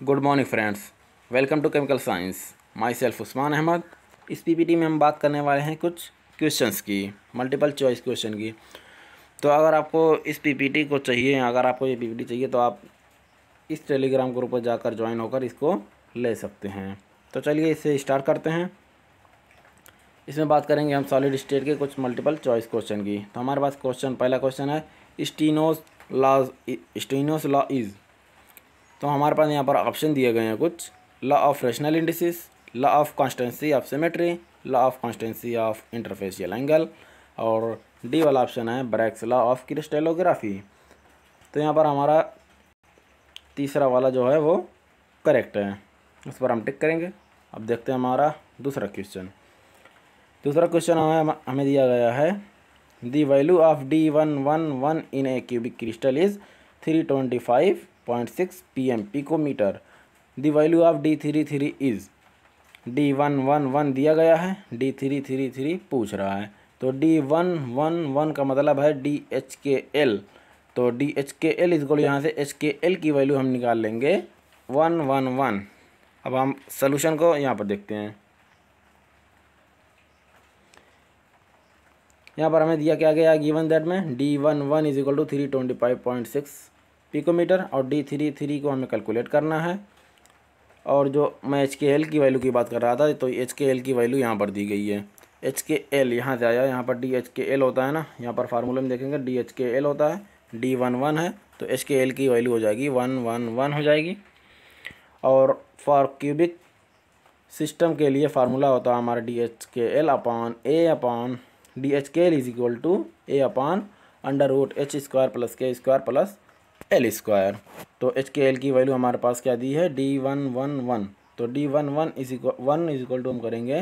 Good morning friends, welcome to chemical science. Myself Usman Ahmed. इस PPT में हम बात करने वाले हैं कुछ क्वेश्चंस की, मल्टीपल चॉइस क्वेश्चन की। तो अगर आपको इस पीपीटी को चाहिए, अगर आपको ये पीपीटी चाहिए तो आप इस टेलीग्राम ग्रुप पर जाकर ज्वाइन होकर इसको ले सकते हैं। तो चलिए इसे स्टार्ट करते हैं। इसमें बात करेंगे हम सॉलिड स्टेट के कुछ मल्टीपल चॉइस क्वेश्चन की। तो हमारे पास पहला क्वेश्चन है स्टीनोस लॉ इज़। तो हमारे पास यहाँ पर ऑप्शन दिए गए हैं कुछ: law of rational indices, law of constancy of symmetry, law of constancy of interfacial angle, और डी वाला ऑप्शन है ब्रैग्स लॉ ऑफ क्रिस्टलोग्राफी। तो यहाँ पर हमारा तीसरा वाला जो है वो करेक्ट है, उस पर हम टिक करेंगे। अब देखते हैं हमारा दूसरा क्वेश्चन हमें दिया गया है the value of D111 in a cubic crystal is 325.6 pm picometre. The value of D333 is. D111 दिया गया है, D333 पूछ रहा है। तो D111 का मतलब है DHKL। तो DHKL इजको यहाँ से HKL की वैल्यू हम निकाल लेंगे 111। अब हम सोल्यूशन को यहाँ पर देखते हैं। यहाँ पर हमें दिया क्या गया गिवन दैट में D11 is equal to 325.6 picometre और D33 को हमें कैलकुलेट करना है। और जो मैं HKL की वैल्यू की बात कर रहा था, तो HKL की वैल्यू यहाँ पर दी गई है। HKL यहाँ से आया, यहाँ पर DHKL होता है ना, यहाँ पर फार्मूले में देखेंगे DHKL होता है, D11 है, तो HKL की वैल्यू हो जाएगी 111 हो जाएगी। और फॉर क्यूबिक सिस्टम के लिए फार्मूला होता है हमारा DHKL upon A upon DHKL is equal to A upon √h² plus k² plus l²। तो HKL की वैल्यू हमारे पास क्या दी है D111। तो D11 इज इक्वल टू हम करेंगे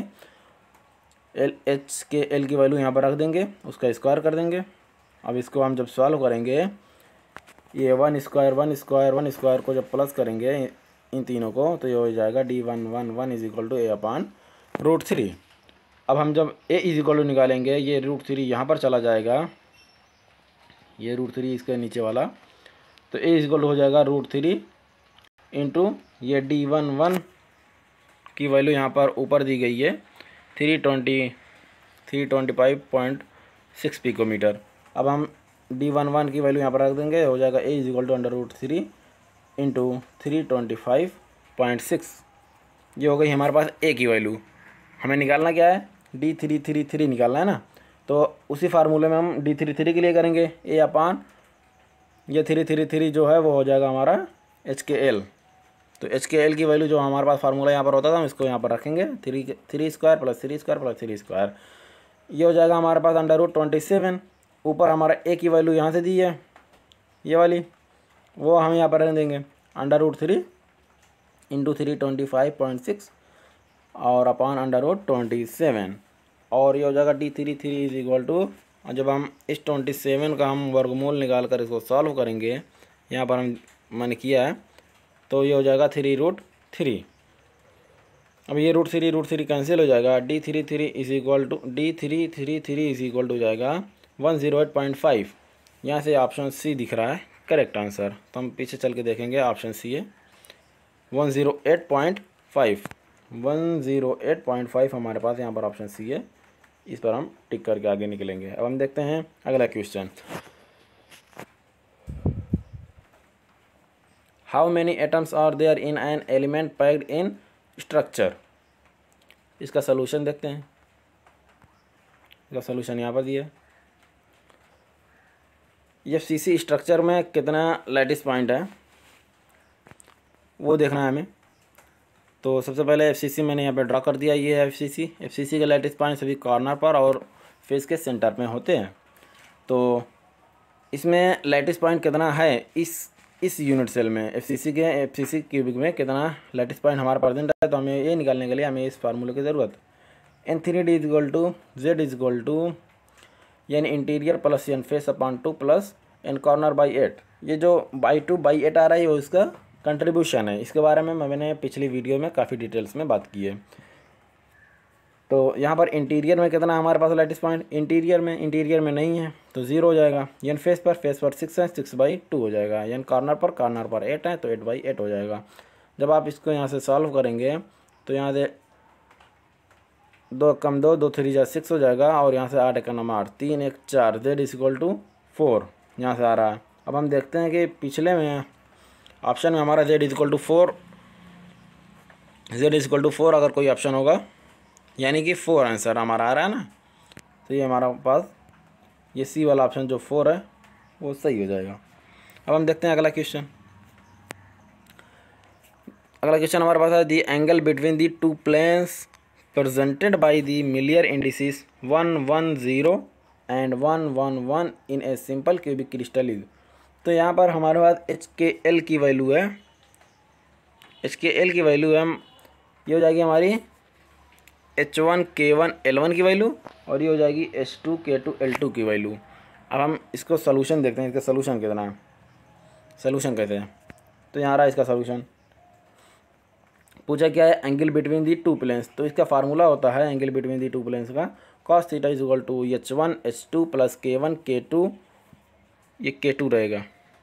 HKL की वैल्यू यहाँ पर रख देंगे, उसका स्क्वायर कर देंगे। अब इसको हम जब सॉल्व करेंगे, ये 1² को जब प्लस करेंगे इन तीनों को, तो ये हो जाएगा D111 is equal to A upon √3। अब हम जब A इज इक्वल टू निकालेंगे, ये √3 यहाँ पर चला जाएगा, ये √3 इसके नीचे वाला, तो A इज इक्वल टू हो जाएगा √3 इंटू ये D11 की वैल्यू यहाँ पर ऊपर दी गई है 325.6 पिकोमीटर। अब हम D11 की वैल्यू यहाँ पर रख देंगे, हो जाएगा A is equal to √3 into 325.6। ये हो गई हमारे पास A की वैल्यू। हमें निकालना क्या है, D333 निकालना है ना, तो उसी फार्मूले में हम D33 के लिए करेंगे A अपॉन ये 333 जो है वो हो जाएगा हमारा HKL। तो HKL की वैल्यू जो हमारे पास फार्मूला यहाँ पर होता था, हम इसको यहाँ पर रखेंगे 3² प्लस 3² प्लस 3²। ये हो जाएगा हमारे पास √27। ऊपर हमारा A की वैल्यू यहाँ से दी है, ये वाली, वो हम यहाँ पर रख देंगे √3 इंटू 325.6 और अपॉन √27। और ये हो जाएगा D33 इज इक्वल टू, और जब हम इस 27 का हम वर्गमूल निकाल कर इसको सॉल्व करेंगे, यहाँ पर मैंने किया है, तो ये हो जाएगा 3√3। अब ये √3 कैंसिल हो जाएगा। D33 इज इक्वल टू हो जाएगा 108.5। यहाँ से ऑप्शन सी दिख रहा है करेक्ट आंसर। तो हम पीछे चल के देखेंगे, ऑप्शन सी है 108.5। 108.5 हमारे पास यहाँ पर ऑप्शन सी है, इस पर हम टिक करके आगे निकलेंगे। अब हम देखते हैं अगला question. How many atoms are there in an element packed in structure. इसका सलूशन देखते हैं। इसका सलूशन यहाँ पर दिया है। FCC स्ट्रक्चर में कितना लैटिस पॉइंट है वो देखना है हमें। तो सबसे पहले FCC मैंने यहाँ पे ड्रा कर दिया। ये है FCC के लैटिस पॉइंट सभी कॉर्नर पर और फेस के सेंटर में होते हैं। तो इसमें लैटिस पॉइंट कितना है इस यूनिट सेल में, FCC क्यूबिक में कितना लैटिस पॉइंट हमारा प्रेजेंट है। तो हमें ये निकालने के लिए हमें इस फार्मूले की ज़रूरत। N3D is equal to Z is equal to N interior plus N face upon 2 plus N corner by 8। ये जो बाई 2 बाई 8 आ रहा है वो इसका कंट्रीब्यूशन है। इसके बारे में मैंने पिछली वीडियो में काफ़ी डिटेल्स में बात की है। तो यहाँ पर इंटीरियर में कितना हमारे पास लैटिस पॉइंट, इंटीरियर में नहीं है, तो 0 हो जाएगा। N फेस पर 6 है, 6/2 हो जाएगा। N कॉर्नर पर 8 है, तो 8/8 हो जाएगा। जब आप इसको यहाँ से सॉल्व करेंगे तो यहाँ से 2 कम 2 2 3 जा 6 हो जाएगा, और यहाँ से 8 1 9 8 3 1 4 z इक्वल टू 4 यहाँ से आ रहा है। अब हम देखते हैं कि पिछले में ऑप्शन में हमारा z equal to 4, z equal to 4 अगर कोई ऑप्शन होगा, यानी कि 4 आंसर हमारा आ रहा है ना, तो ये हमारा पास ये सी वाला ऑप्शन जो 4 है वो सही हो जाएगा। अब हम देखते हैं अगला क्वेश्चन। अगला क्वेश्चन हमारे पास है the angle between the two planes presented by the Miller indices 110 and 111 in a simple cubic crystal is. तो यहाँ पर हमारे पास HKL की वैल्यू है, HKL की वैल्यू है, ये हो जाएगी हमारी H1 K1 L1 की वैल्यू, और ये हो जाएगी H2 K2 L2 की वैल्यू। अब हम इसको सोल्यूशन देखते हैं, इसका सोल्यूशन कितना है, सोल्यूशन कैसे है। तो यहाँ रहा इसका सोल्यूशन। पूछा क्या है, angle between the two planes, तो इसका फार्मूला होता है angle between the two planes का cos theta is equal to H1 H2 plus K1 K2, ये K2 रहेगा,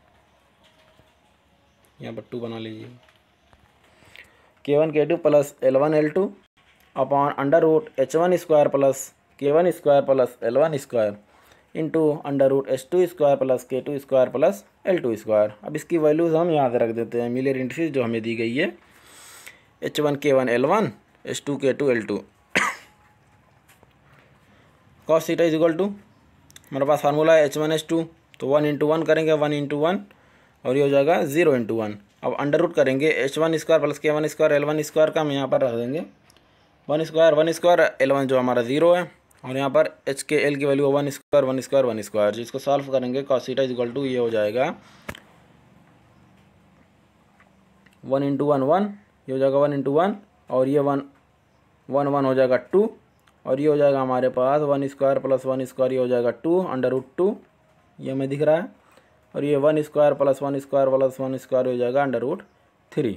यहाँ पर 2 बना लीजिए, K1 K2 plus L1 L2 upon under root H1 square plus K1 square plus L1 square into under root H2 square plus K2 square plus L2 square. अब इसकी values हम यहाँ से रख देते हैं, मिलियर इंडिसेस जो हमें दी गई है, H1 K1 L1 H2 K2 L2। cos theta is equal to हमारे पास फार्मूला है H1 H2, तो 1 इंटू 1 करेंगे, 1 इंटू 1, और ये हो जाएगा 0 इंटू 1। अब अंडर रूट करेंगे H1 square plus K1 square L1 square का हम यहाँ पर रख देंगे 1 स्क्वायर L1 जो हमारा 0 है, और यहाँ पर HKL की वैल्यू 1 स्क्वायर, जिसको सॉल्व करेंगे cos theta is equal to ये हो जाएगा 1 इंटू 1 1, ये हो जाएगा 1 इंटू 1, और ये 1 1 1 हो जाएगा 2, और ये हो जाएगा हमारे पास 1 स्क्वायर प्लस 1 स्क्वायर, ये हो जाएगा 2 अंडर रूट 2, ये हमें दिख रहा है, और ये 1 square plus 1 square plus 1 square हो जाएगा अंडर रूट 3।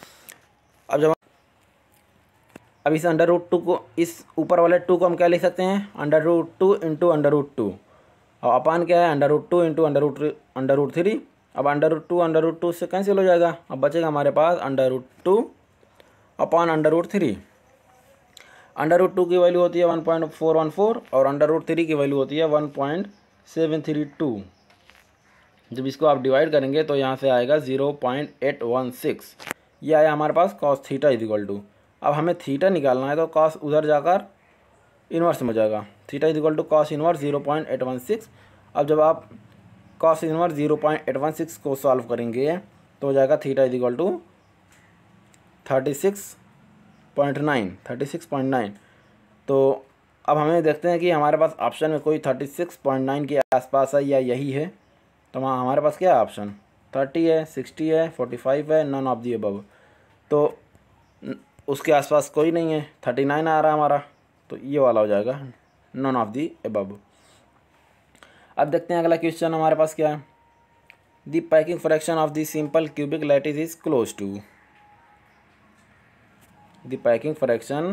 अब इस अंडर रूट 2 को, इस ऊपर वाले 2 को हम क्या लिख सकते हैं, under root 2 into under root 2, और अपान क्या है, under root 2 into under root 3। अब अंडर रूट 2 से कैंसिल हो जाएगा, अब बचेगा हमारे पास under root 2 upon under root 3। Under root 2 की वैल्यू होती है 1.414, और अंडर रूट 3 की वैल्यू होती है 1.732। जब इसको आप डिवाइड करेंगे तो यहाँ से आएगा 0.816, ये आया हमारे पास cos theta is equal to. अब हमें थीटा निकालना है तो cos उधर जाकर इन्वर्स में हो जाएगा, theta is equal to cos inverse 0.816। अब जब आप cos इन्वर्स 0.816 को सॉल्व करेंगे तो हो जाएगा थीटा इज इक्वल टू 36.9। तो अब हमें देखते हैं कि हमारे पास ऑप्शन में कोई 36.9 के आसपास है या यही है, तो हमारे पास क्या है ऑप्शन, 30 है, 60 है, 45 है, नन ऑफ दी अबव। तो उसके आसपास कोई नहीं है, 39 आ रहा है हमारा, तो ये वाला हो जाएगा नन ऑफ दी अबव। अब देखते हैं अगला क्वेश्चन हमारे पास क्या है, the packing fraction of the simple cubic lattice is close to. The packing fraction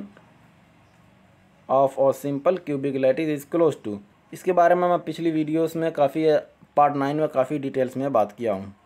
of a simple cubic lattice is close to, इसके बारे में मैं पिछली वीडियोस में काफ़ी पार्ट 9 में काफ़ी डिटेल्स में बात किया हूँ।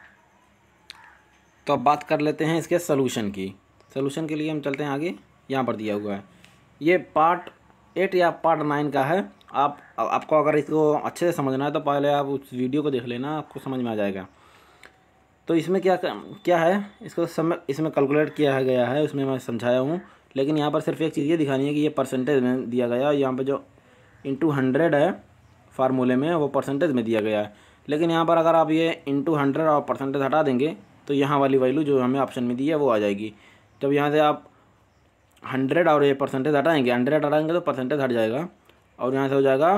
तो अब बात कर लेते हैं इसके सोल्यूशन की। सोल्यूशन के लिए हम चलते हैं आगे, यहाँ पर दिया हुआ है, ये पार्ट 8 या पार्ट 9 का है। आपको अगर इसको अच्छे से समझना है तो पहले आप उस वीडियो को देख लेना, आपको समझ में आ जाएगा। तो इसमें क्या है, इसको इसमें कैलकुलेट किया गया है, उसमें मैं समझाया हूँ, लेकिन यहाँ पर सिर्फ एक चीज़ ये दिखानी है कि ये परसेंटेज में दिया गया है, यहाँ पर जो इंटू 100 है फार्मूले में वो परसेंटेज में दिया गया है। लेकिन यहाँ पर अगर आप ये इंटू 100 और परसेंटेज हटा देंगे तो यहाँ वाली वैल्यू जो हमें ऑप्शन में दी है वो आ जाएगी। जब यहाँ से आप 100 और ये परसेंटेज हटाएंगे, 100 हटाएंगे तो परसेंटेज हट जाएगा, और यहाँ से हो जाएगा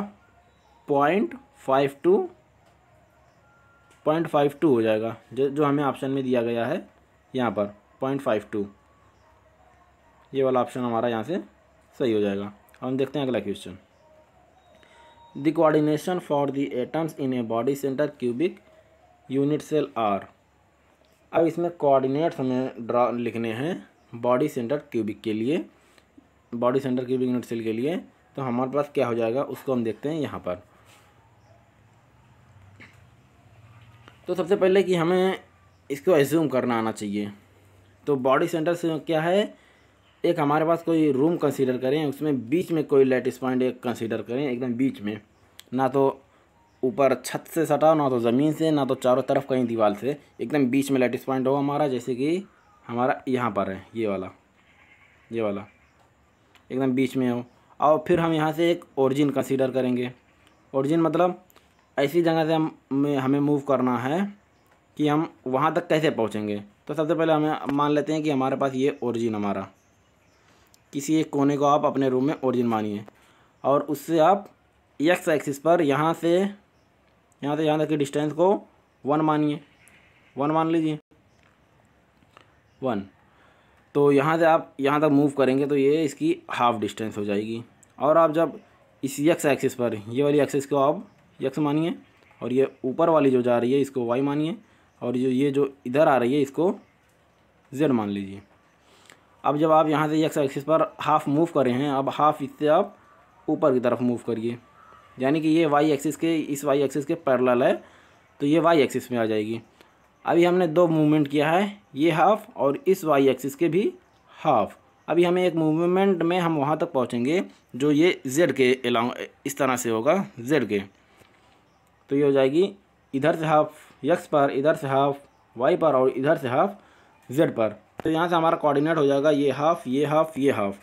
0.52 हो जाएगा, जो हमें ऑप्शन में दिया गया है यहाँ पर 0.52, ये वाला ऑप्शन हमारा यहाँ से सही हो जाएगा। हम देखते हैं अगला question, the coordination for the atoms in a body centre cubic unit cell are. अब इसमें कोऑर्डिनेट्स हमें लिखने हैं बॉडी सेंटर क्यूबिक के लिए, body centre cubic unit cell के लिए। तो हमारे पास क्या हो जाएगा उसको हम देखते हैं यहाँ पर। तो सबसे पहले कि हमें इसको एज्यूम करना आना चाहिए, तो बॉडी सेंटर से क्या है, एक हमारे पास कोई रूम कंसीडर करें, उसमें बीच में कोई लैटिस पॉइंट एक कंसीडर करें, एकदम बीच में, ना तो ऊपर छत से सटा, ना तो ज़मीन से, ना तो चारों तरफ कहीं दीवार से, एकदम बीच में लैटिस पॉइंट हो हमारा, जैसे कि हमारा यहाँ पर है ये वाला एकदम बीच में हो। और फिर हम यहाँ से एक ओरिजिन कंसीडर करेंगे। ओरिजिन मतलब ऐसी जगह से हमें मूव करना है कि हम वहाँ तक कैसे पहुँचेंगे। तो सबसे पहले हमें मान लेते हैं कि हमारे पास ये ओरिजिन, हमारा किसी एक कोने को आप अपने रूम में ओरिजिन मानिए, और उससे आप एक्स एक्सिस पर यहाँ से यहाँ तक की डिस्टेंस को 1 मानिए, 1 मान लीजिए 1। तो यहाँ से आप यहाँ तक मूव करेंगे तो ये इसकी हाफ डिस्टेंस हो जाएगी। और आप जब इस एक्स एक्सिस पर, ये वाली एक्सिस को आप एक्स मानिए, और ये ऊपर वाली जो जा रही है इसको वाई मानिए, और ये जो इधर आ रही है इसको जेड मान लीजिए। अब जब आप यहाँ से एक्स एक्सिस पर हाफ मूव कर रहे हैं, अब हाफ इससे आप ऊपर की तरफ मूव करिए, यानी कि ये वाई एक्सिस के, इस वाई एक्सिस के पैरेलल है, तो ये वाई एक्सिस में आ जाएगी। अभी हमने 2 मूवमेंट किया है, ये हाफ और इस वाई एक्सिस के भी हाफ। अभी हमें एक मूवमेंट में हम वहाँ तक पहुँचेंगे जो ये जेड के अलॉन्ग इस तरह से होगा, जेड के। तो ये हो जाएगी इधर से हाफ एक्स पर, इधर से हाफ वाई पर, और इधर से हाफ जेड पर। तो यहाँ से हमारा कोऑर्डिनेट हो जाएगा ये हाफ, ये हाफ, ये हाफ।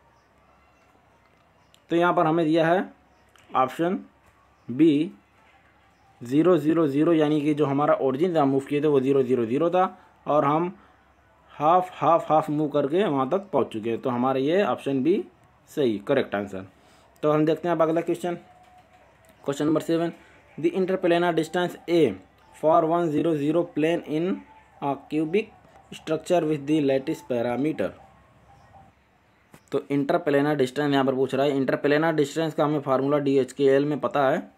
तो यहाँ पर हमें दिया है ऑप्शन बी 0 0 0, यानी कि जो हमारा ओरिजिन से हम मूव किए थे वो 0 0 0 था, और हम हाफ हाफ हाफ मूव करके वहाँ तक पहुँच चुके हैं। तो हमारा ये ऑप्शन बी सही, करेक्ट आंसर। तो हम देखते हैं अब अगला question number 7। The interplanar distance a for 1 0 0 plane in a cubic structure with the lattice parameter. तो इंटरप्लेनर डिस्टेंस यहाँ पर पूछ रहा है। इंटरप्लेनर डिस्टेंस का हमें फार्मूला DHKL में पता है।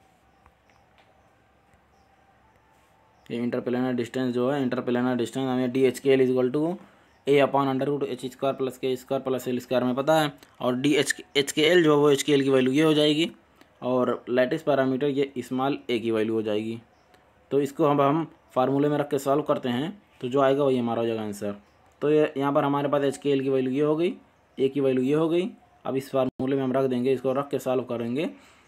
ये इंटरप्लेनर डिस्टेंस जो है, इंटरप्लेनर डिस्टेंस हमें DHKL equal to A/√h² plus k² plus l² में पता है। और HKL जो है वो HKL की वैल्यू ये हो जाएगी, और लैटिस पैरामीटर ये स्मॉल a की वैल्यू हो जाएगी। तो इसको हम फार्मूले में रख के सॉल्व करते हैं, तो जो आएगा वही हमारा हो जाएगा आंसर। तो ये यहाँ पर हमारे पास HKL की वैल्यू ये हो गई, a की वैल्यू ये हो गई। अब इस फार्मूले में हम रख देंगे, इसको रख के सॉल्व करेंगे।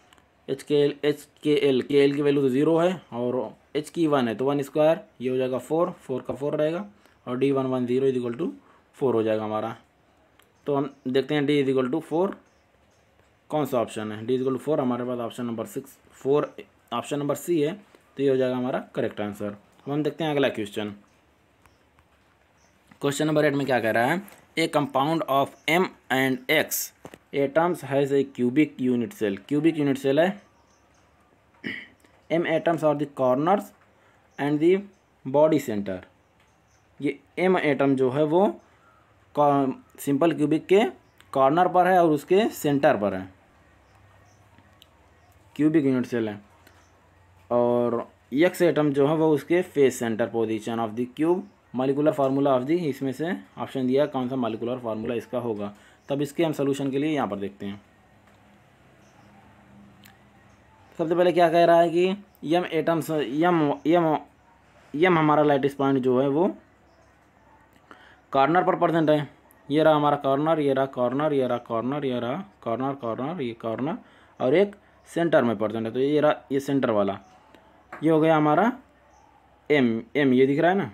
HKL की वैल्यू तो 0 है, और h की 1 है, तो 1², ये हो जाएगा 4 का 4 रहेगा, और D1 1 0 इक्वल टू 4 हो जाएगा हमारा। तो हम देखते हैं D इक्वल टू 4 कौन सा ऑप्शन है। D इक्वल टू 4 हमारे पास option number 4 option number C है, तो ये हो जाएगा हमारा करेक्ट आंसर। अब हम देखते हैं अगला क्वेश्चन नंबर 8 में क्या कह रहा है। A compound of M and X atoms has a cubic unit cell. Cubic unit cell है। M atoms are the corners and the body centre. ये M एटम जो है वो सिंपल क्यूबिक के कॉर्नर पर है और उसके सेंटर पर है, क्यूबिक यूनिट सेल है। और X एटम जो है वो उसके face centre position of the cube. Molecular formula of the, इसमें से ऑप्शन दिया कौन सा मॉलिक्यूलर फार्मूला इसका होगा। तब इसके हम सोल्यूशन के लिए यहाँ पर देखते हैं। सबसे पहले क्या कह रहा है कि यम एटम्स, यम हमारा लैटिस पॉइंट जो है वो कॉर्नर पर प्रेजेंट है। ये रहा हमारा कॉर्नर, ये रहा कॉर्नर, ये रहा कॉर्नर, ये रहा कॉर्नर, कॉर्नर, ये कॉर्नर, और एक सेंटर में प्रेजेंट है। तो ये रहा ये सेंटर वाला, ये हो गया हमारा M ये दिख रहा है ना।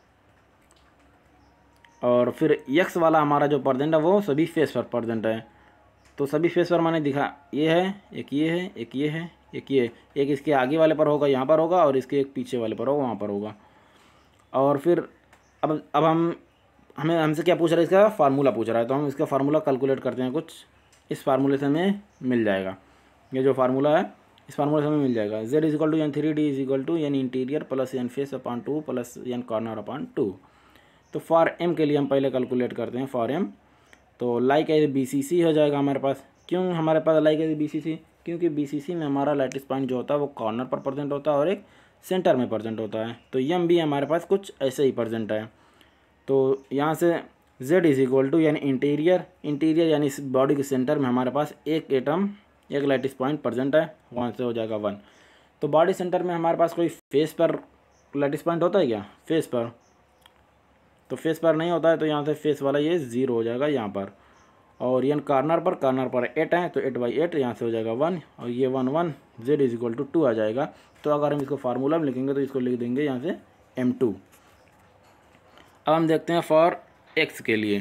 और फिर X वाला हमारा जो प्रेजेंट है वो सभी फेस पर प्रेजेंट है। तो सभी फेस पर मैंने दिखा, ये है, एक ये है, एक ये है, एक ये, एक इसके आगे वाले पर होगा यहाँ पर होगा, और इसके एक पीछे वाले पर होगा वहाँ पर होगा। और फिर अब हमसे क्या पूछ रहा है, इसका फार्मूला पूछ रहा है। तो हम इसका फार्मूला कैलकुलेट करते हैं कुछ। इस फार्मूले से हमें मिल जाएगा, ये जो फार्मूला है इस फार्मूले से हमें मिल जाएगा। Z equal to N3D equal to N interior plus N face upon 2 plus N corner upon 2। तो फॉर M के लिए हम पहले कैलकुलेट करते हैं फॉर M। तो लाइक एज BCC हो जाएगा हमारे पास। क्यों हमारे पास लाइक एज BCC? क्योंकि BCC में हमारा लैटिस पॉइंट जो होता है वो कॉर्नर पर प्रेजेंट होता है और एक सेंटर में प्रेजेंट होता है। तो M भी हमारे पास कुछ ऐसे ही प्रेजेंट है। तो यहाँ से Z इज इक्वल टू यानी इंटीरियर यानी इस बॉडी के सेंटर में हमारे पास एक एटम, एक लैटिस पॉइंट प्रेजेंट है, वहाँ से हो जाएगा 1। तो बॉडी सेंटर में हमारे पास कोई फेस पर लैटिस पॉइंट होता है क्या? फेस पर तो फेस पर नहीं होता है, तो यहाँ से फेस वाला ये 0 हो जाएगा यहाँ पर। और ये कॉर्नर पर 8 है, तो 8/8 यहाँ से हो जाएगा 1, और ये 1 1 z = 2 आ जाएगा। तो अगर हम इसको फार्मूला में लिखेंगे तो इसको लिख देंगे यहाँ से m2। अब हम देखते हैं फॉर x के लिए।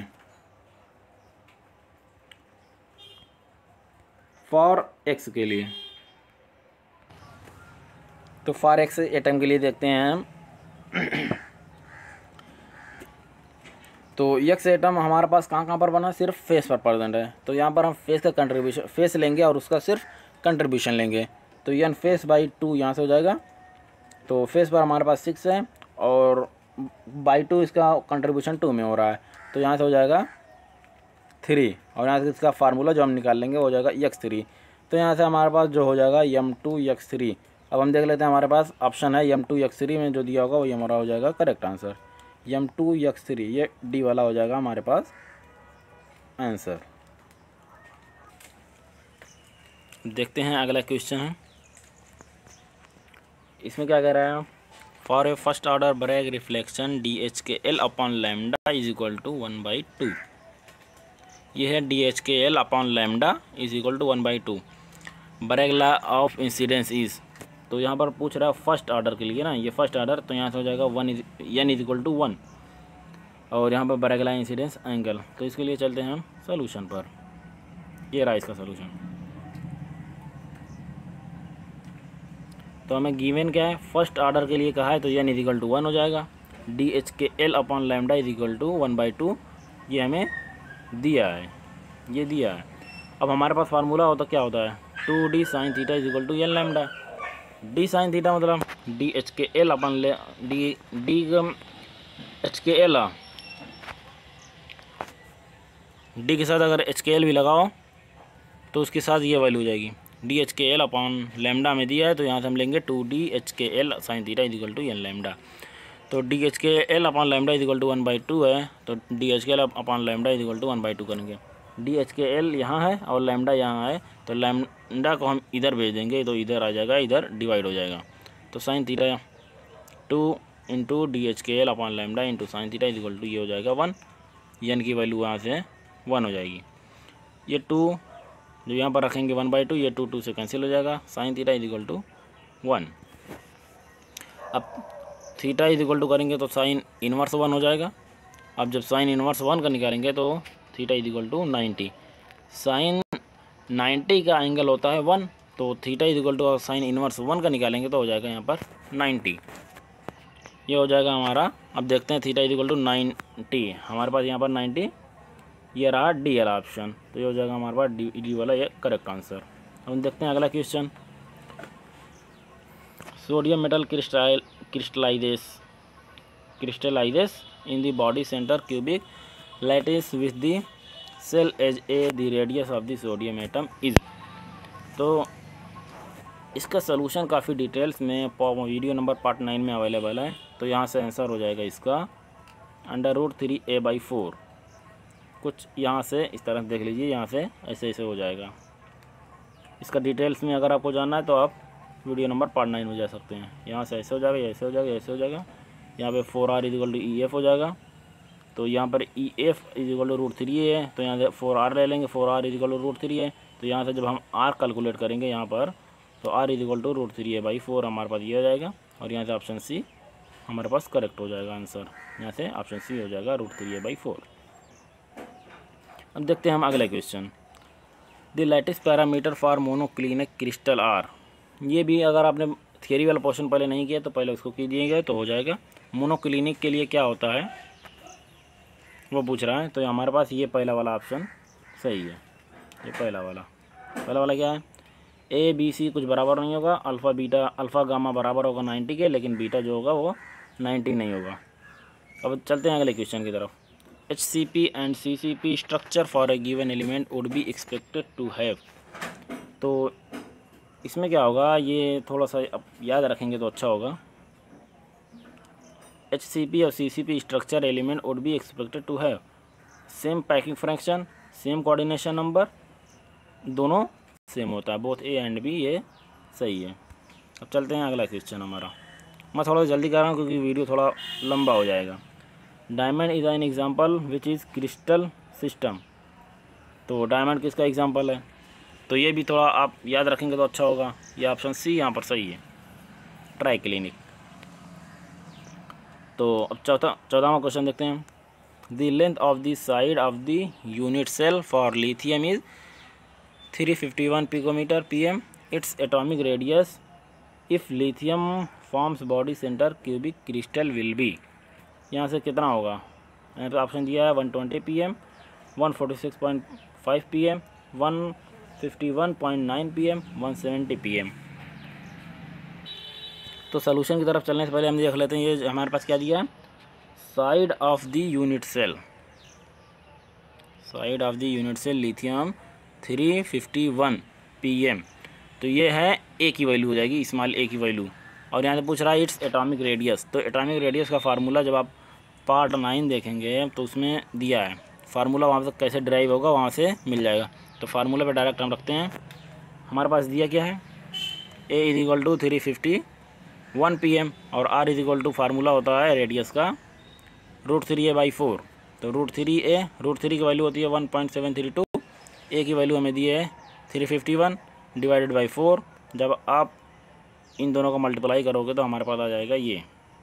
तो फॉर x एटम के लिए देखते हैं हम। तो x एटम हमारे पास कहाँ पर बना, सिर्फ फेस पर प्रेजेंट है। तो यहाँ पर हम फेस का कंट्रीब्यूशन फेस लेंगे और उसका सिर्फ कंट्रीब्यूशन लेंगे। तो n फेस/2 यहाँ से हो जाएगा। तो फेस पर हमारे पास 6 है और /2 इसका कंट्रीब्यूशन 2 में हो रहा है, तो यहाँ से हो जाएगा 3। और यहाँ से इसका फार्मूला जो हम निकाल लेंगे वो हो जाएगा x3। तो यहाँ से हमारे पास जो हो जाएगा m2x3। अब हम देख लेते हैं, हमारे पास ऑप्शन है m2x3 में जो दिया होगा वही हमारा हो जाएगा करेक्ट आंसर। m2x3 ये डी वाला हो जाएगा हमारे पास आंसर। देखते हैं अगला क्वेश्चन है, इसमें क्या कह रहा है, for a first order Bragg reflection DHKL/λ = 1/2। ये है DHKL/λ = 1/2। Bragg law of incidence is, तो यहाँ पर पूछ रहा है फर्स्ट ऑर्डर के लिए ना, ये फर्स्ट ऑर्डर, तो यहाँ से हो जाएगा n = 1, और यहाँ पर ब्रैग लॉ इंसिडेंस एंगल। तो इसके लिए चलते हैं हम सोल्यूशन पर। ये रहा इसका सोल्यूशन। तो हमें गिवन क्या है, फर्स्ट ऑर्डर के लिए कहा है, तो n = 1 हो जाएगा। DHKL/λ = 1/2 ये हमें दिया है, ये दिया है। अब हमारे पास फार्मूला होता क्या होता है, 2D sin θ = n λ। d sin θ मतलब DHKL डी के साथ अगर HKL भी लगाओ तो उसके साथ ये वैल्यू हो जाएगी। DHKL/λ में दिया है, तो यहाँ से हम लेंगे 2D HKL sin θ = n λ। तो DHKL/λ = 1/2 है, तो DHKL/λ = 1/2 करेंगे। DHKL यहाँ है और लैम्डा यहाँ है, तो लैम्डा को हम इधर भेज देंगे तो इधर आ जाएगा, इधर डिवाइड हो जाएगा। तो sin θ 2 × DHKL/λ × sin θ = ये हो जाएगा 1। n की वैल्यू यहाँ से 1 हो जाएगी। ये 2 जो यहाँ पर रखेंगे 1/2, ये 2 से कैंसिल हो जाएगा। sin θ = 1। अब थीटा = करेंगे तो साइन इन्वर्स 1 हो जाएगा। अब जब साइन इन्वर्स 1 का निकालेंगे तो थीटा = 90। साइन 90 का एंगल होता है 1, तो थीटा = साइन इन्वर्स 1 का निकालेंगे तो हो जाएगा यहाँ पर 90। ये हो जाएगा हमारा। अब देखते हैं थीटा = 90, हमारे पास यहाँ पर 90, ये रहा डी वाला ऑप्शन, तो ये हो जाएगा हमारे पास डी वाला ये करेक्ट आंसर। अब हम देखते हैं अगला question, sodium metal crystallizes in the body center cubic lattice with the cell as a the radius of the sodium atom is। तो इसका सलूशन काफ़ी डिटेल्स में वीडियो नंबर पार्ट 9 में अवेलेबल है। तो यहाँ से आंसर हो जाएगा इसका √3a/4। कुछ यहाँ से इस तरह देख लीजिए, यहाँ से ऐसे ऐसे हो जाएगा। इसका डिटेल्स में अगर आपको जानना है तो आप वीडियो नंबर पार्ट 9 में जा सकते हैं। यहाँ से ऐसे हो जाएगा, ऐसे हो जाएगा, ऐसे हो जाएगा। यहाँ पे 4r = EF हो जाएगा। तो यहाँ पर EF = √3 है, तो यहाँ से 4r ले लेंगे, 4r = √3 है। तो यहाँ से जब हम r कैलकुलेट करेंगे यहाँ पर, तो r = √3a/4 हमारे पास ये हो जाएगा। और यहाँ से ऑप्शन सी हमारे पास करेक्ट हो जाएगा आंसर। यहाँ से ऑप्शन सी हो जाएगा √3a/4। अब देखते हैं हम अगला question, the lattice parameter for monoclinic crystal are. ये भी अगर आपने थियरी वाला पोर्शन पहले नहीं किया तो पहले उसको कीजिएगा तो हो जाएगा। मोनोक्लिनिक के लिए क्या होता है वो पूछ रहा है। तो हमारे पास ये पहला वाला ऑप्शन सही है। ये पहला वाला क्या है, ABC कुछ बराबर नहीं होगा, अल्फ़ा गामा बराबर होगा 90 के, लेकिन बीटा जो होगा वो 90 नहीं होगा। अब चलते हैं अगले क्वेश्चन की तरफ। HCP and CCP structure for a given element would be expected to have. तो इसमें क्या होगा, ये थोड़ा सा अब याद रखेंगे तो अच्छा होगा। HCP और CCP structure element would be expected to have same packing fraction, same coordination number, दोनों सेम होता है, बोथ A एंड B, ये सही है। अब चलते हैं अगला क्वेश्चन हमारा। मैं थोड़ा जल्दी कर रहा हूँ क्योंकि वीडियो थोड़ा लंबा हो जाएगा। Diamond is an example which is crystal system. तो डायमंड किसका एग्जाम्पल है? तो ये भी थोड़ा आप याद रखेंगे तो अच्छा होगा। ये ऑप्शन सी यहाँ पर सही है, ट्राई क्लिनिक। तो अब चौदहवां क्वेश्चन देखते हैं। The length of the side of the unit cell for lithium is 351 picometre pm। Its atomic radius if lithium forms body centre cubic crystal will be. यहाँ से कितना होगा? यहाँ पे ऑप्शन दिया है 120 pm, 146.5 pm, 151.9 pm, 170 pm। तो solution की तरफ चलने से पहले हम देख लेते हैं ये हमारे पास क्या दिया है। Side of the unit cell, side of the unit cell lithium 351 pm। तो ये है ए की वैल्यू हो जाएगी, स्मॉल ए की वैल्यू। और यहाँ से पूछ रहा है इट्स एटॉमिक रेडियस। तो एटॉमिक रेडियस का फार्मूला जब आप पार्ट 9 देखेंगे तो उसमें दिया है फार्मूला, वहाँ से कैसे ड्राइव होगा वहाँ से मिल जाएगा। तो फार्मूला पे डायरेक्ट हम रखते हैं। हमारे पास दिया क्या है, a is equal to 351 pm और r is equal to formula होता है रेडियस का √3a/4। तो √3 की वैल्यू होती है 1.732, ए की वैल्यू हमें दी है 351 डिवाइडेड बाई 4। जब आप इन दोनों को मल्टीप्लाई करोगे तो हमारे पास आ जाएगा ये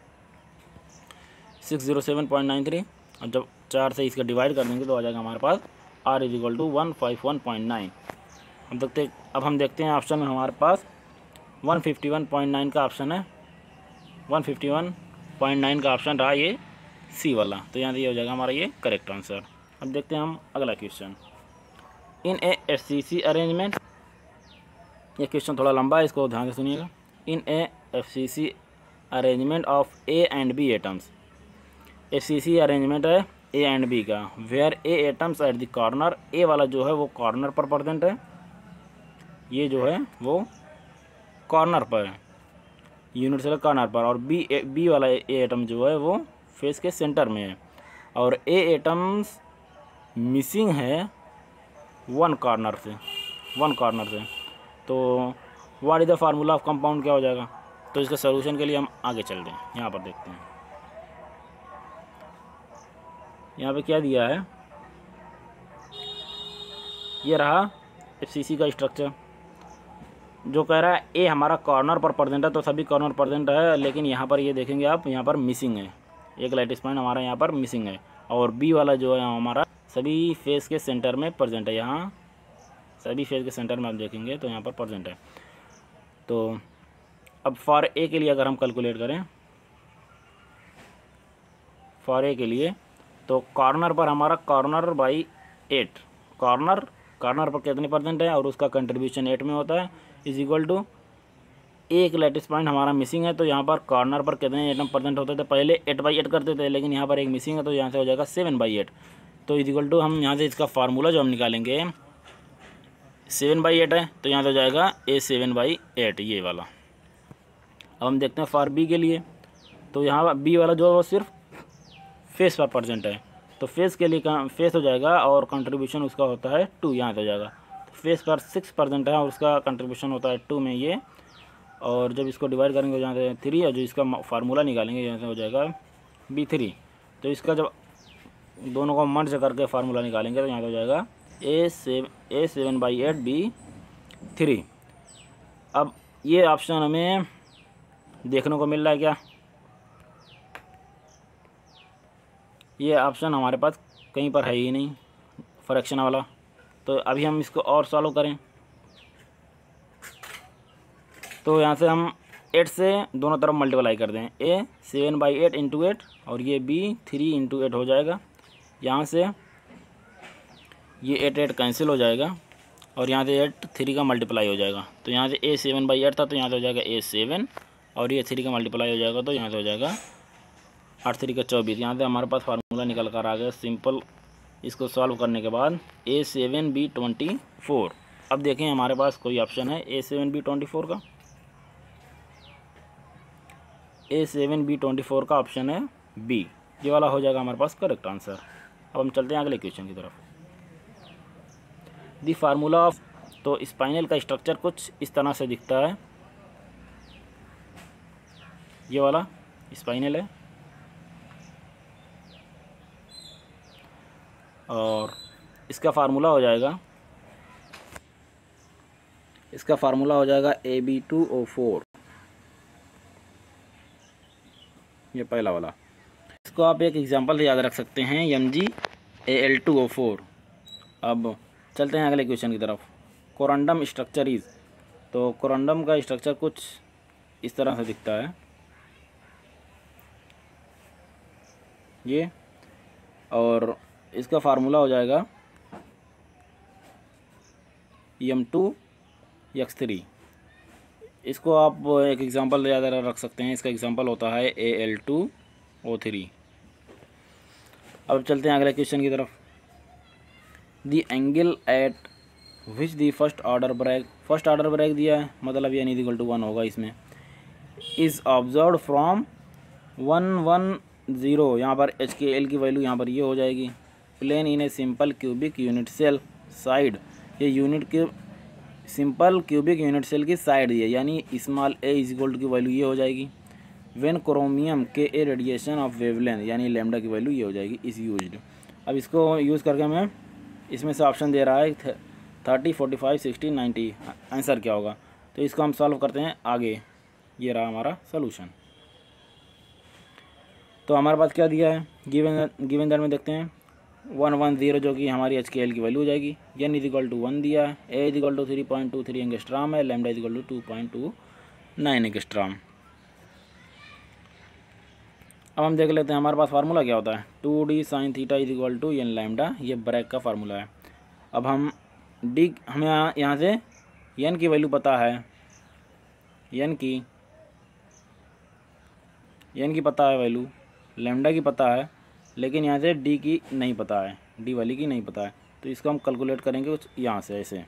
607.93। और जब 4 से इसका डिवाइड कर देंगे तो आ जाएगा हमारे पास आर इज इक्वल टू 151.9। अब हम देखते हैं ऑप्शन में हमारे पास 151.9 का ऑप्शन है, 151.9 का ऑप्शन रहा ये सी वाला। तो यहाँ से ये हो जाएगा हमारा ये करेक्ट आंसर। अब देखते हैं हम अगला question. In a FCC arrangement, ये क्वेश्चन थोड़ा लंबा है, इसको ध्यान से सुनिएगा। In a FCC arrangement of A and B atoms, FCC arrangement है ए एंड बी का, where A atoms at the corner, A वाला जो है वो कॉर्नर पर प्रेजेंट है, ये जो है वो कॉर्नर पर है, यूनिट सेल कॉर्नर पर। और बी वाला ए एटम जो है वो फेस के सेंटर में है। और ए एटम्स मिसिंग है वन कॉर्नर से। तो what is the formula of compound, क्या हो जाएगा? तो इसका सॉल्यूशन के लिए हम आगे चलते हैं, यहाँ पर देखते हैं। यहाँ पे क्या दिया है, ये रहा FCC का स्ट्रक्चर जो कह रहा है ए हमारा कॉर्नर पर प्रेजेंट है, तो सभी कॉर्नर प्रेजेंट है, लेकिन यहाँ पर ये देखेंगे आप, यहाँ पर मिसिंग है, एक लैटिस पॉइंट हमारा यहाँ पर मिसिंग है। और बी वाला जो है हमारा सभी फेस के सेंटर में प्रेजेंट है, यहाँ सभी फेस के सेंटर में आप देखेंगे तो यहाँ पर प्रेजेंट है। तो अब फॉर ए के लिए अगर हम कैलकुलेट करें, फॉर ए के लिए, तो कॉर्नर पर हमारा कॉर्नर बाई 8, कॉर्नर पर कितने परसेंट है और उसका कंट्रीब्यूशन 8 में होता है, इज इक्वल टू एक लैटिस पॉइंट हमारा मिसिंग है। तो यहाँ पर कॉर्नर पर कितने एटम परसेंट होते थे, पहले 8/8 करते थे, लेकिन यहाँ पर एक मिसिंग है तो यहाँ से हो जाएगा 7/8। तो इज इक्वल टू हम यहाँ से इसका फार्मूला जो हम निकालेंगे 7/8 है, तो यहाँ से हो जाएगा A 7/8 ये वाला। अब हम देखते हैं फॉर बी के लिए, तो यहाँ बी वाला जो है वो सिर्फ फेस पर प्रेजेंट है, तो फेस के लिए फेस हो जाएगा और कंट्रीब्यूशन उसका होता है 2, यहाँ से हो जाएगा। तो फेस पर 6% है और उसका कंट्रीब्यूशन होता है 2 में ये, और जब इसको डिवाइड करेंगे यहाँ से 3, और जो इसका फार्मूला निकालेंगे यहाँ से हो जाएगा B3। तो इसका जब दोनों को मर्ज करके फार्मूला निकालेंगे तो यहाँ से हो जाएगा A 7/8 B3। अब ये ऑप्शन हमें देखने को मिल रहा है क्या, ये ऑप्शन हमारे पास कहीं पर है ही नहीं फ्रैक्शन वाला। तो अभी हम इसको और सॉल्व करें, तो यहाँ से हम 8 से दोनों तरफ मल्टीप्लाई कर दें, A 7/8 × 8 और ये B 3 × 8 हो जाएगा। यहाँ से ये 8 कैंसिल हो जाएगा और यहाँ से 8 3 का मल्टीप्लाई हो जाएगा। तो यहाँ से A 7/8 था तो यहाँ से हो जाएगा A 7 और ये 3 का मल्टीप्लाई हो जाएगा तो यहाँ से हो जाएगा 8 3 का 24। यहाँ से हमारे पास फार्मूला निकल कर आ गया सिंपल। इसको सॉल्व करने के बाद A 7B 24। अब देखें हमारे पास कोई ऑप्शन है A 7B 24 का, A 7B 24 का ऑप्शन है B, ये वाला हो जाएगा हमारे पास करेक्ट आंसर। अब हम चलते हैं अगले क्वेश्चन की तरफ। दी फार्मूला ऑफ, तो स्पाइनल का स्ट्रक्चर कुछ इस तरह से दिखता है, ये वाला स्पाइनल है, और इसका फार्मूला हो जाएगा AB2O4, ये पहला वाला। इसको आप एक एग्जांपल से याद रख सकते हैं, MgAl2O4। अब चलते हैं अगले क्वेश्चन की तरफ। कोरंडम स्ट्रक्चर इज़, तो कोरंडम का स्ट्रक्चर कुछ इस तरह से दिखता है ये, और इसका फार्मूला हो जाएगा M2X3। इसको आप एक एग्जांपल याद रख सकते हैं, इसका एग्जांपल होता है Al2O3। अब चलते हैं अगले क्वेश्चन की तरफ। The angle at which the first order break दिया है, मतलब n = 1 होगा इसमें। इज़ ऑब्जर्व फ्रॉम 110, यहाँ पर HKL की वैल्यू यहाँ पर ये हो जाएगी। Plane in a simple cubic unit cell side, ये यूनिट के सिंपल क्यूबिक यूनिट सेल की साइड है, यानी स्मॉल a = की वैल्यू ये हो जाएगी। व्हेन क्रोमियम के ए रेडिएशन ऑफ वेवलेंथ, यानी लैम्डा की वैल्यू ये हो जाएगी इस यूज्ड। अब इसको यूज़ करके मैं इसमें से ऑप्शन दे रहा है 30, 45, 60, 90, आंसर क्या होगा, तो इसको हम सॉल्व करते हैं आगे। ये रहा हमारा सोल्यूशन। तो हमारे पास क्या दिया है, गिवन दैट में देखते हैं 110 जो कि हमारी HKL की वैल्यू हो जाएगी। n = 1 दिया है, a = 3.23 एंगस्ट्राम है, लैम्डा = 2.29 एंगस्ट्राम। अब हम देख लेते हैं हमारे पास फार्मूला क्या होता है, 2d sin θ = n लैम्डा, ये ब्रैक का फार्मूला है। अब हमें यहाँ से n की वैल्यू पता है, n की पता है वैल्यू, लैम्डा की पता है, लेकिन यहाँ से d की नहीं पता है, d वाली की नहीं पता है। तो इसको हम कैलकुलेट करेंगे कुछ यहाँ से ऐसे।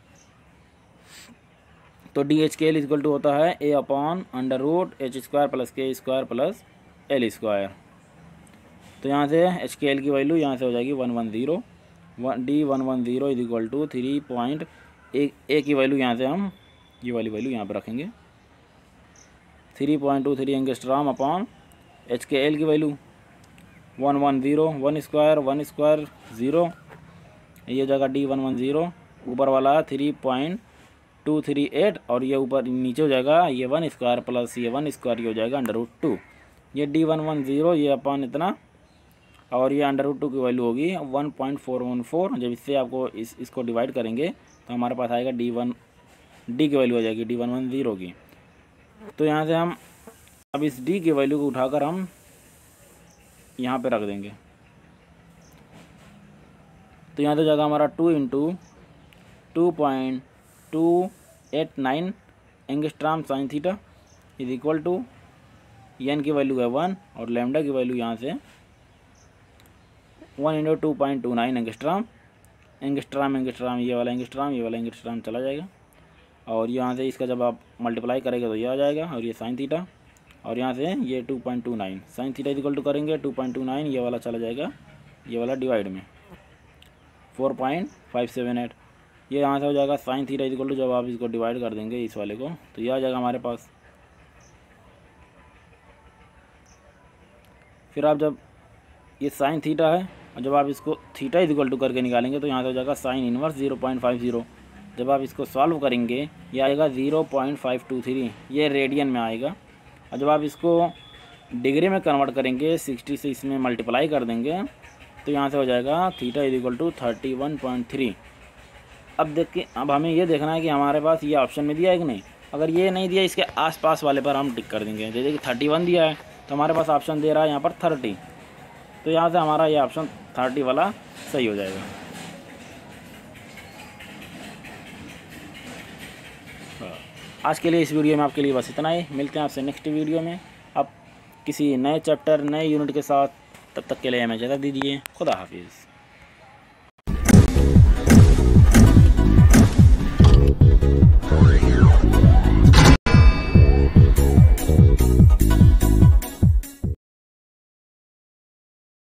तो DHKL = होता है a/√h² + k² + l²। तो यहाँ से HKL की वैल्यू यहाँ से हो जाएगी 110, D110 = 3. a की वैल्यू यहाँ से हम ये वाली वैल्यू यहाँ पर रखेंगे 3.23 एंगस्ट्राम अपॉन HKL की वैल्यू 110, 1² 0, ये जगह D110, ऊपर वाला 3.238 और ये ऊपर नीचे हो जाएगा ये 1² + ये 1² ये हो जाएगा √2। ये D110 ये अपन इतना और ये √2 की वैल्यू होगी 1.414। जब इससे आपको इसको डिवाइड करेंगे तो हमारे पास आएगा D की वैल्यू हो जाएगी D110 की। तो यहाँ से हम अब इस D की वैल्यू को उठाकर हम यहाँ पे रख देंगे। तो यहाँ से जाएगा हमारा 2 × 2.289 एंगस्ट्राम sin θ = n की वैल्यू है 1 और लैम्डा की वैल्यू यहाँ से 1 × 2.29 एंगस्ट्राम ये वाला एंगस्ट्राम चला जाएगा और यहाँ से इसका जब आप मल्टीप्लाई करेंगे तो ये आ जाएगा और ये sin θ और यहाँ से ये 2.29 sin θ = करेंगे 2.29, ये वाला चला जाएगा ये वाला डिवाइड में 4.578। ये यहाँ से हो जाएगा sin θ = जब आप इसको डिवाइड कर देंगे इस वाले को तो ये आ जाएगा हमारे पास। फिर आप जब ये sin θ है और जब आप इसको θ = करके निकालेंगे तो यहाँ से हो जाएगा sin इनवर्स 0.50। जब आप इसको सॉल्व करेंगे ये आएगा 0.523, ये रेडियन में आएगा। और जब आप इसको डिग्री में कन्वर्ट करेंगे 60 से इसमें मल्टीप्लाई कर देंगे तो यहाँ से हो जाएगा θ = 31.3। अब देखिए, अब हमें ये देखना है कि हमारे पास ये ऑप्शन में दिया है कि नहीं। अगर ये नहीं दिया इसके आसपास वाले पर हम टिक कर देंगे। जैसे कि 31 दिया है तो हमारे पास ऑप्शन दे रहा है यहाँ पर 30, तो यहाँ से हमारा ये ऑप्शन 30 वाला सही हो जाएगा। आज के लिए इस वीडियो में आपके लिए बस इतना ही। मिलते हैं आपसे नेक्स्ट वीडियो में आप किसी नए चैप्टर नए यूनिट के साथ। तब तक के लिए हमें इजाज़त दीजिए। खुदा हाफिज़।